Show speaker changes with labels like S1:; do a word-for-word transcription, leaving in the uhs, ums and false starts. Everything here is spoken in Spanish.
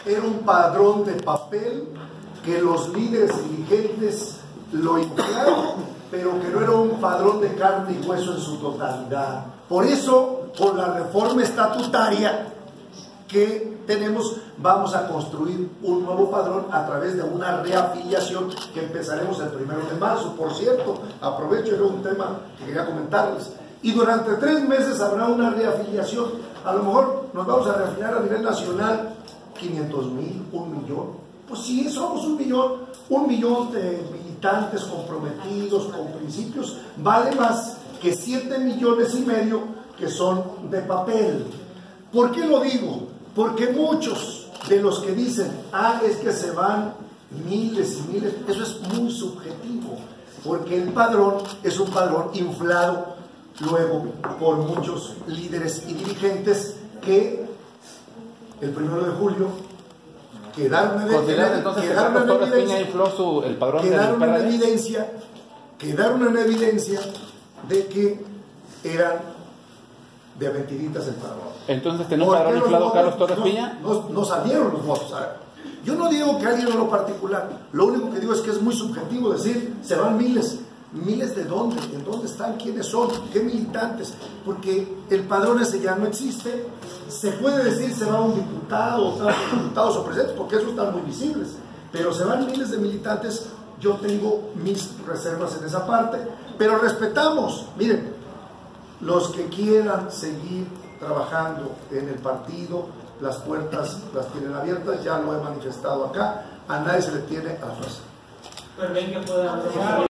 S1: era un padrón de papel que los líderes dirigentes lo inflaron, pero que no era un padrón de carne y hueso en su totalidad. Por eso, con la reforma estatutaria que tenemos, vamos a construir un nuevo padrón a través de una reafiliación que empezaremos el primero de marzo. Por cierto, aprovecho, era un tema que quería comentarles. Y durante tres meses habrá una reafiliación. A lo mejor nos vamos a reafiliar a nivel nacional quinientos mil, un millón. Pues sí, somos un millón, un millón de militantes comprometidos con principios, vale más que siete millones y medio que son de papel. ¿Por qué lo digo? Porque muchos de los que dicen, ah, es que se van miles y miles, eso es muy subjetivo, porque el padrón es un padrón inflado luego por muchos líderes y dirigentes que el primero de julio quedaron en,
S2: ¿Consideran entonces que
S1: quedaron en
S2: Torres
S1: evidencia,
S2: Piña infló su, el padrón
S1: quedaron
S2: del
S1: en
S2: P R D?
S1: evidencia, quedaron en evidencia de que eran de mentiritas el padrón.
S2: Entonces, ¿tenía un padrón inflado Carlos Torres
S1: no,
S2: Piña?
S1: No, no salieron los votos. A ver, yo no digo que alguien en lo particular, lo único que digo es que es muy subjetivo decir, se van miles. ¿Miles de dónde? ¿En dónde están? ¿Quiénes son? ¿Qué militantes? Porque el padrón ese ya no existe. Se puede decir se va un diputado, o tantos diputados o presidentes, porque esos están muy visibles. Pero se van miles de militantes. Yo tengo mis reservas en esa parte. Pero respetamos. Miren, los que quieran seguir trabajando en el partido, las puertas las tienen abiertas. Ya lo he manifestado acá. A nadie se le tiene a la fuerza.
S3: Pero ven que puede haber